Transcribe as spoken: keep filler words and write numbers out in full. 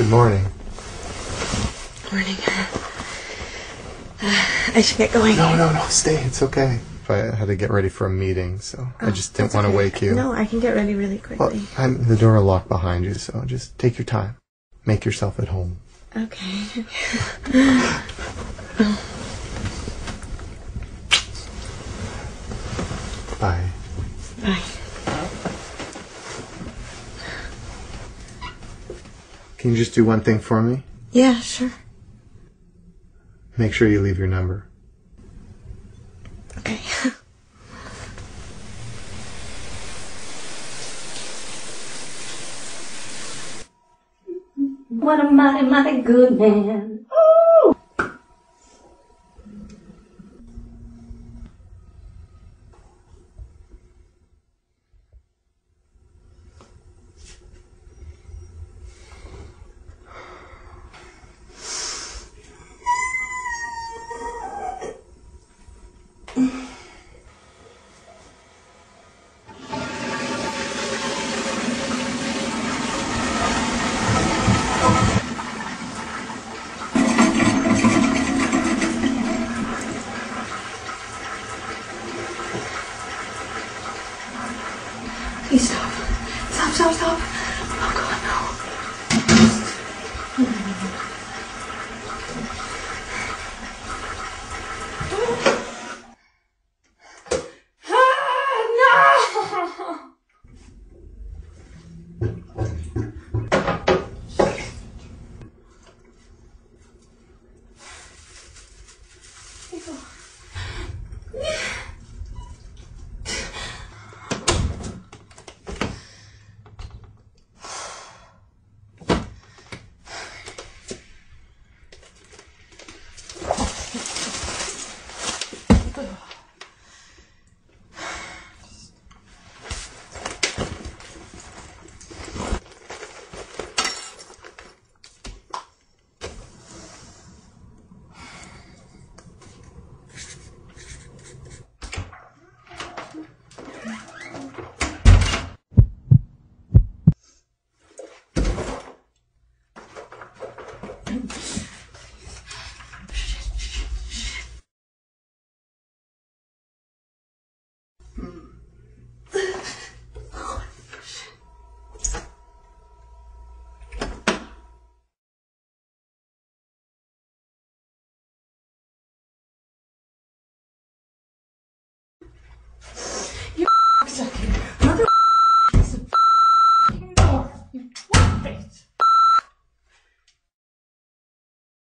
Good morning. Morning. Uh, I should get going. No, no, no, stay. It's okay. I had to get ready for a meeting, so oh, I just didn't want to okay. wake you. No, I can get ready really quickly. Well, I'm, the door will lock behind you, so just take your time. Make yourself at home. Okay. Bye. Bye. Can you just do one thing for me? Yeah, sure. Make sure you leave your number. Okay. What a mighty, mighty good man. Ooh. Please stop. Stop, stop, stop. Oh, God, you sucking. Mother is a door. You twat face.